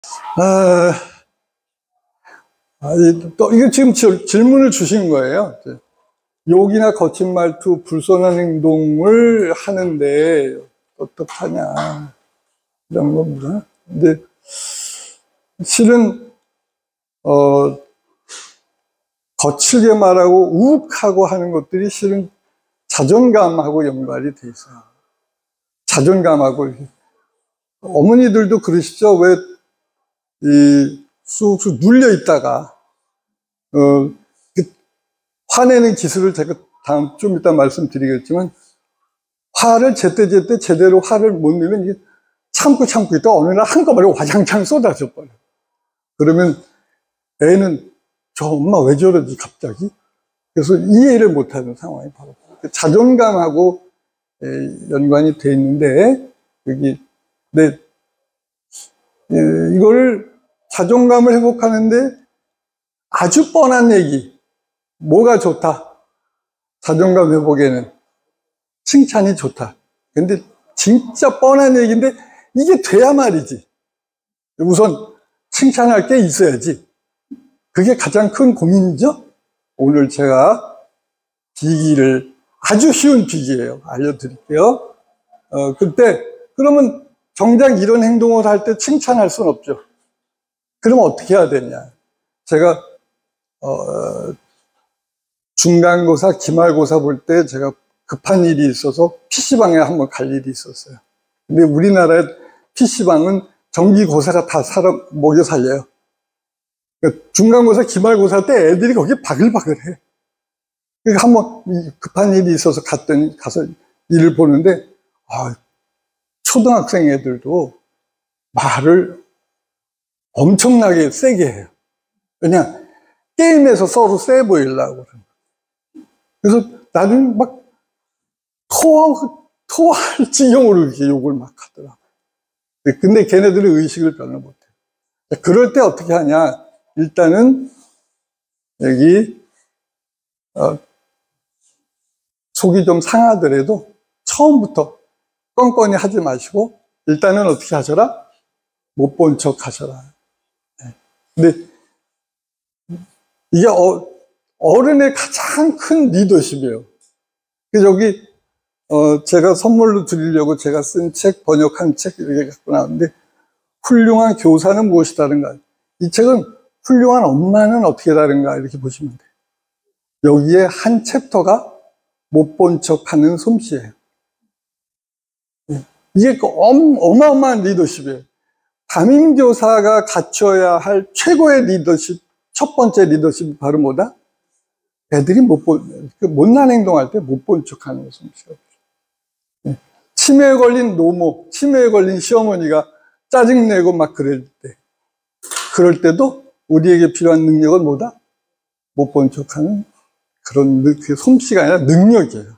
아, 이거 지금 질문을 주신 거예요. 욕이나 거친 말투, 불손한 행동을 하는데 어떡하냐 이런 겁니다. 근데 실은 거칠게 말하고 우욱하고 하는 것들이 실은 자존감하고 연관이 돼 있어요. 자존감하고. 어머니들도 그러시죠. 왜 쑥쑥 눌려 있다가 화내는 기술을 제가 좀 이따 말씀드리겠지만, 화를 제때제때 제대로 화를 못 내면 이게 참고 있다 어느 날 한꺼번에 와장창 쏟아져 버려. 그러면 애는 저 엄마 왜 저러지 갑자기? 그래서 이해를 못하는 상황이 바로 자존감하고 연관이 돼 있는데, 여기 이거를 자존감을 회복하는데 아주 뻔한 얘기, 뭐가 좋다? 자존감 회복에는 칭찬이 좋다. 근데 진짜 뻔한 얘기인데 이게 돼야 말이지. 우선 칭찬할 게 있어야지. 그게 가장 큰 고민이죠. 오늘 제가 비기를, 아주 쉬운 비기예요. 알려드릴게요. 그러면 정작 이런 행동을 할 때 칭찬할 수는 없죠. 그럼 어떻게 해야 되냐. 제가 중간고사, 기말고사 볼 때 제가 급한 일이 있어서 PC방에 한번 갈 일이 있었어요. 근데 우리나라의 PC방은 정기고사가 다 사람 먹여 살려요. 그러니까 중간고사, 기말고사 때 애들이 거기 바글바글해. 그러니까 한번 급한 일이 있어서 가서 일을 보는데, 초등학생 애들도 말을 엄청나게 세게 해요. 그냥 게임에서 서로 세 보이려고. 그래서 나중에 막 토할 지경으로 이렇게 욕을 막 하더라. 근데 걔네들은 의식을 별로 못해. 그럴 때 어떻게 하냐. 일단은 여기 속이 좀 상하더라도 처음부터 껌껌이 하지 마시고 일단은 어떻게 하셔라? 못 본 척 하셔라. 근데 이게 어른의 가장 큰 리더십이에요. 그래서 여기 제가 선물로 드리려고 제가 쓴 책, 번역한 책 이렇게 갖고 나왔는데, 훌륭한 교사는 무엇이 다른가? 이 책은 훌륭한 엄마는 어떻게 다른가 이렇게 보시면 돼요. 여기에 한 챕터가 못 본 척하는 솜씨예요. 이게 어마어마한 리더십이에요. 담임교사가 갖춰야 할 최고의 리더십, 첫 번째 리더십이 바로 뭐다? 애들이 못난 행동할 때 못 본 척하는 솜씨예요. 치매에 걸린 노모, 치매에 걸린 시어머니가 짜증내고 막 그럴 때도 우리에게 필요한 능력은 뭐다? 못 본 척하는 그런 그 솜씨가 아니라 능력이에요.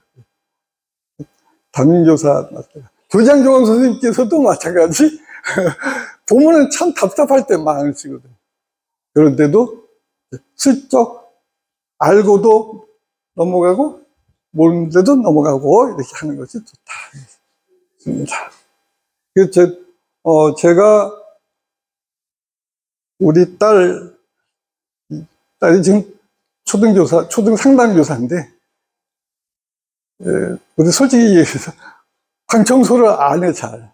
담임교사, 교장교감 선생님께서도 마찬가지. 보면은 참 답답할 때 많으시거든요. 그런데도 슬쩍 알고도 넘어가고 모르는데도 넘어가고 이렇게 하는 것이 좋다. 그래서 제가 우리 딸이 지금 초등 상담교사인데, 우리 솔직히 얘기해서 방 청소를 안 해, 잘.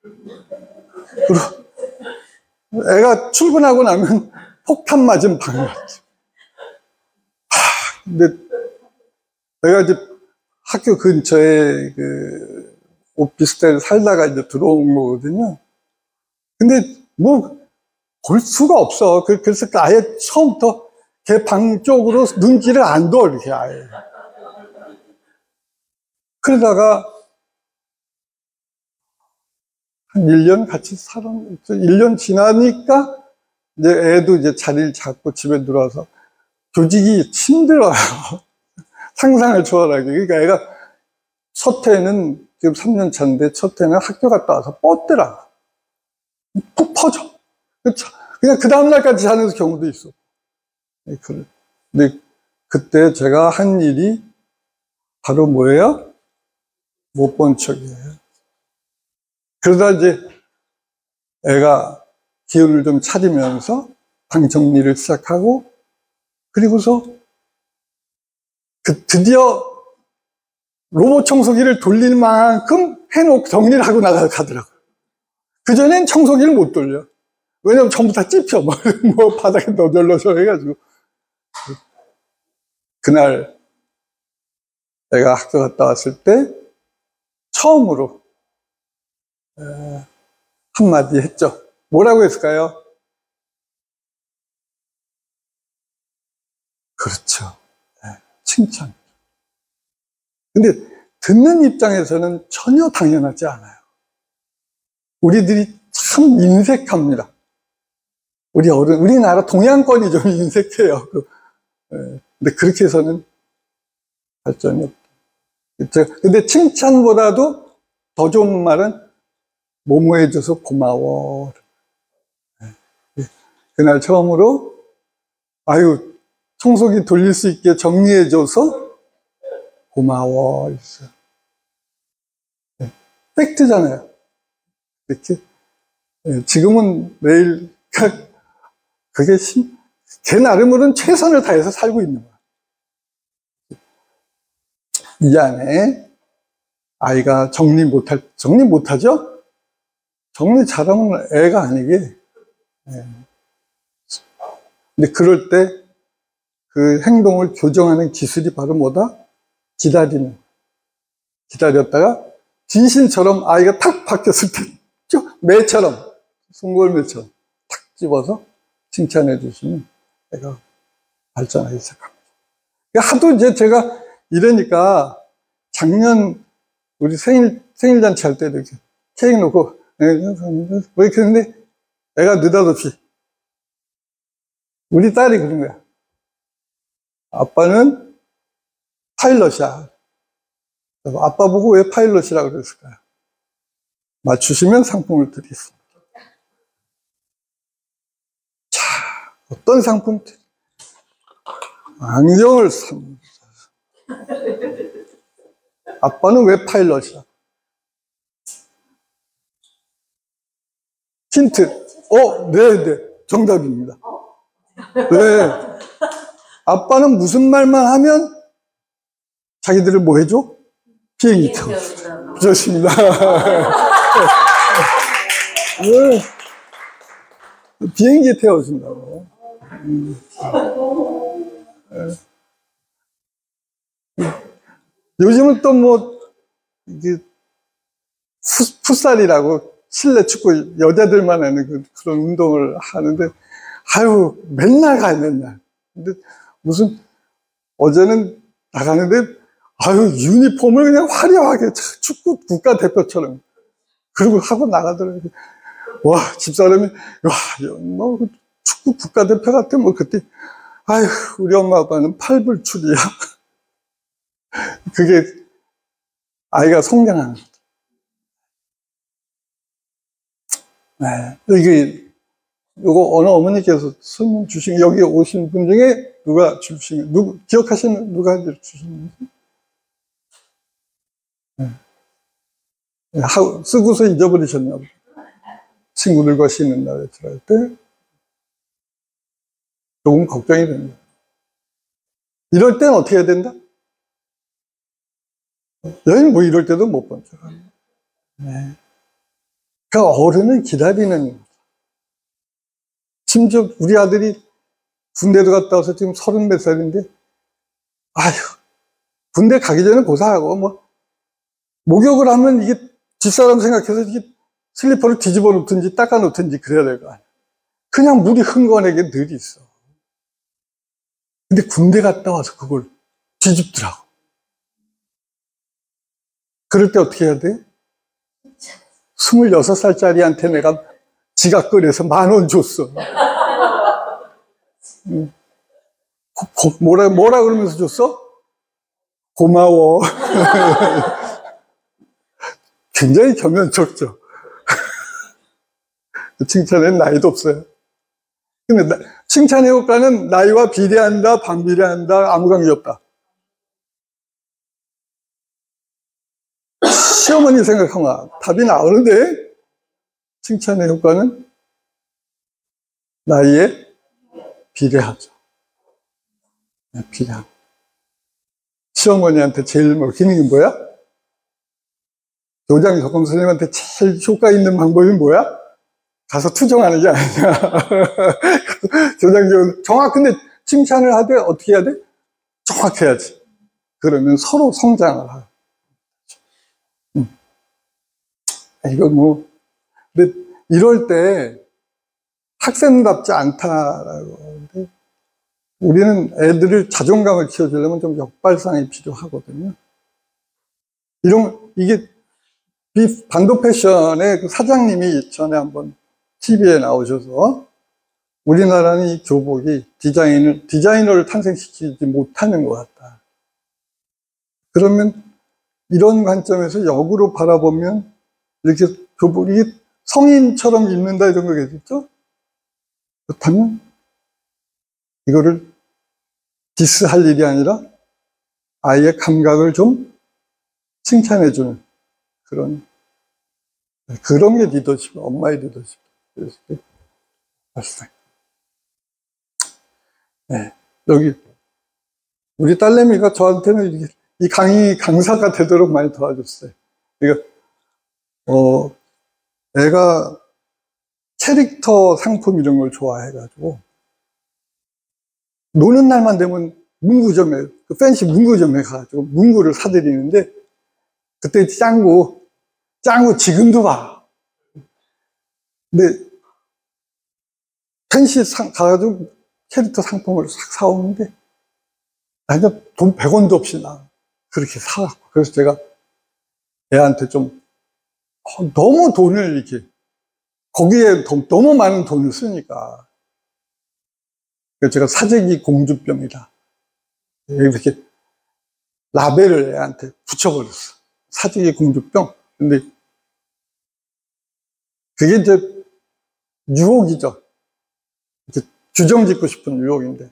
그리고 애가 출근하고 나면 폭탄 맞은 방 같지. 근데 내가 이제 학교 근처에 그 오피스텔 살다가 이제 들어온 거거든요. 근데 볼 수가 없어. 그래서 아예 처음부터 걔 방 쪽으로 눈길을 안 둬, 이렇게 아예. 그러다가 한 1년 같이 1년 지나니까 이제 애도 이제 자리를 잡고 집에 들어와서 조직이 힘들어요. 상상을 초월하게. 그러니까 애가 첫 해는 지금 3년 차인데 첫 해는 학교 갔다 와서 뻗더라. 푹 퍼져. 그냥 그 다음날까지 자는 경우도 있어. 근데 그때 제가 한 일이 바로 뭐예요? 못 본 척이에요. 그러다 이제 애가 기운을 좀 차리면서 방 정리를 시작하고, 그리고서 드디어 로봇 청소기를 돌릴 만큼 해놓고 정리를 하고 가더라고요. 그전엔 청소기를 못 돌려. 왜냐면 전부 다 찝혀. 뭐 바닥에 너덜너덜 해가지고. 그날 내가 학교 갔다 왔을 때 처음으로 한마디 했죠. 뭐라고 했을까요? 그렇죠. 칭찬. 근데 듣는 입장에서는 전혀 당연하지 않아요. 우리들이 참 인색합니다. 우리나라 동양권이 좀 인색해요. 근데 그렇게 해서는 발전이 없다. 근데 칭찬보다도 더 좋은 말은 뭐뭐 해줘서 고마워. 그날 처음으로 아유 청소기 돌릴 수 있게 정리해줘서 고마워. 팩트잖아요. 이렇게 지금은 매일 그게 제 나름으로는 최선을 다해서 살고 있는 거야. 이 안에 아이가 정리 못하죠? 정리 잘하면 애가 아니게. 근데 그럴 때 그 행동을 교정하는 기술이 바로 뭐다? 기다렸다가 진실처럼 아이가 탁 바뀌었을 때 매처럼, 송골매처럼 탁 집어서 칭찬해 주시면 애가 발전하기 시작합니다. 하도 이제 제가 이러니까 작년 우리 생일잔치 할 때도 이렇게 케이크 놓고 뭐 이렇게 했는데 애가 느닷없이 우리 딸이 그런 거야. 아빠는 파일럿이야. 아빠 보고 왜 파일럿이라고 그랬을까요? 맞추시면 상품을 드리겠습니다. 자, 어떤 상품? 안경을 삽니다. 아빠는 왜 파일럿이야? 힌트. 네, 정답입니다. 네. 아빠는 무슨 말만 하면 자기들을 뭐 해줘? 비행기 태워줘. 그렇습니다. 네. 비행기 태워준다고. 요즘은 또 뭐, 풋살이라고 실내 축구 여자들만 하는 그런 운동을 하는데, 아유, 맨날 가요, 맨날. 근데 무슨, 어제는 나가는데, 아유, 유니폼을 그냥 화려하게 축구 국가대표처럼. 그리고 하고 나가더라고요. 와, 집사람이, 와, 뭐, 축구 국가대표 같아, 뭐, 그때. 아유, 우리 엄마 아빠는 팔불출이야. 그게 아이가 성장하는 거죠. 네. 요거 어느 어머니께서 설명 주신, 여기 오신 분 중에 누가 기억하시는, 누가 주시는지? 네. 쓰고서 잊어버리셨나 보다. 친구들과 쉬는 날에 들어갈 때. 조금 걱정이 됩니다. 이럴 땐 어떻게 해야 된다? 여행 뭐 이럴 때도 못 본 척 합니다. 네. 그러니까 어른은 기다리는 거죠. 심지어 우리 아들이 군대도 갔다 와서 지금 30몇 살인데, 아휴, 군대 가기 전에 고사하고, 뭐, 목욕을 하면 이게 뒷사람 생각해서 이게 슬리퍼를 뒤집어 놓든지 닦아 놓든지 그래야 될 거 아니야. 그냥 물이 흥건하게 늘 있어. 근데 군대 갔다 와서 그걸 뒤집더라고. 그럴 때 어떻게 해야 돼? 26살짜리한테 내가 지갑 꺼내서 10,000원 줬어. 뭐라 그러면서 줬어? 고마워. 굉장히 겸연쩍죠. 칭찬에는 나이도 없어요. 근데 칭찬의 효과는 나이와 비례한다, 반비례한다, 아무 관계 없다. 시어머니 생각하면 답이 나오는데, 칭찬의 효과는 나이에 비례하죠. 비례하고. 시어머니한테 제일 먹히는 게 뭐야? 조장 조금 선생님한테 제일 효과 있는 방법이 뭐야? 가서 투정하는 게 아니야. 조장 근데 칭찬을 하되 어떻게 해야 돼? 정확해야지. 그러면 서로 성장을 하고. 이거 뭐, 근데 이럴 때 학생답지 않다라고. 하는데 우리는 애들을 자존감을 키워주려면 좀 역발상이 필요하거든요. 이게 반도 패션의 그 사장님이 전에 한번 TV에 나오셔서 우리나라는 이 교복이 디자이너를 탄생시키지 못하는 것 같다. 그러면 이런 관점에서 역으로 바라보면 이렇게 교복이 성인처럼 입는다 이런 거겠죠? 그렇다면 이거를 디스할 일이 아니라 아이의 감각을 좀 칭찬해주는 그런 게 리더십, 엄마의 리더십. 네, 여기 우리 딸내미가 저한테는 이 강사가 되도록 많이 도와줬어요. 그러니까 애가 캐릭터 상품 이런 걸 좋아해가지고 노는 날만 되면 문구점에 팬시 문구점에 가가지고 문구를 사드리는데 그때 짱구 지금도 봐. 근데 팬시 가가지고 캐릭터 상품을 싹 사오는데 나는 돈 100원도 없이 그렇게 사갖고 그래서 제가 애한테 좀 너무 돈을 이렇게 거기에 너무 많은 돈을 쓰니까 그래서 제가 사재기 공주병이다 이렇게 라벨을 애한테 붙여버렸어. 사재기 공주병. 근데 그게 이제 유혹이죠. 이렇게 규정 짓고 싶은 유혹인데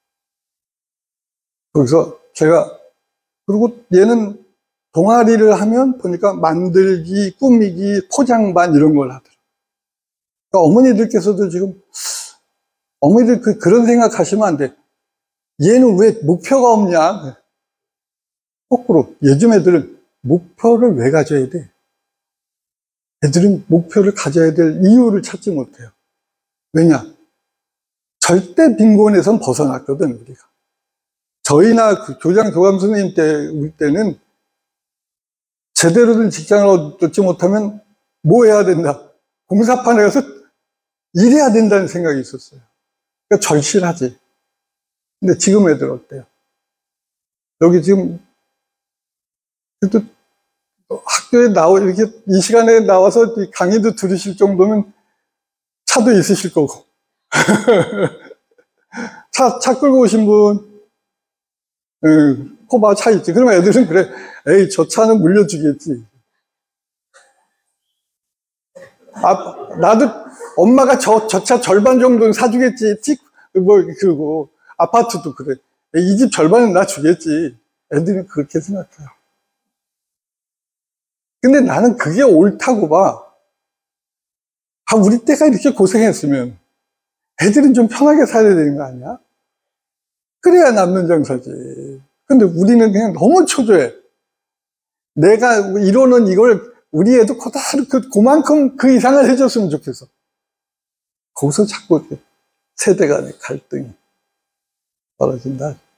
거기서 제가 그리고 얘는 동아리를 하면 보니까 만들기, 꾸미기, 포장반 이런 걸 하더라고요. 그러니까 어머니들께서도 지금 어머니들 그런 생각하시면 안 돼. 얘는 왜 목표가 없냐? 거꾸로 요즘 애들은 목표를 왜 가져야 돼? 애들은 목표를 가져야 될 이유를 찾지 못해요. 왜냐? 절대 빈곤에선 벗어났거든 우리가. 저희나 그 교장 교감 선생님 우리 때는 제대로 된 직장을 얻지 못하면 뭐 해야 된다? 공사판에 가서 일해야 된다는 생각이 있었어요. 그러니까 절실하지. 근데 지금 애들 어때요? 여기 지금 그래도 학교에 이렇게 이 시간에 나와서 강의도 들으실 정도면 차도 있으실 거고. 차 끌고 오신 분, 코바 차 있지. 그러면 애들은 그래. 에이, 저 차는 물려주겠지. 나도 엄마가 저 차 절반 정도는 사주겠지. 그러고, 아파트도 그래. 이 집 절반은 나 주겠지. 애들은 그렇게 생각해요. 근데 나는 그게 옳다고 봐. 우리 때가 이렇게 고생했으면 애들은 좀 편하게 살아야 되는 거 아니야? 그래야 남는 장사지. 근데 우리는 그냥 너무 초조해. 내가 이루는 이걸 우리 애도 그만큼 그 이상을 해줬으면 좋겠어. 거기서 자꾸 세대 간의 갈등이 벌어진다.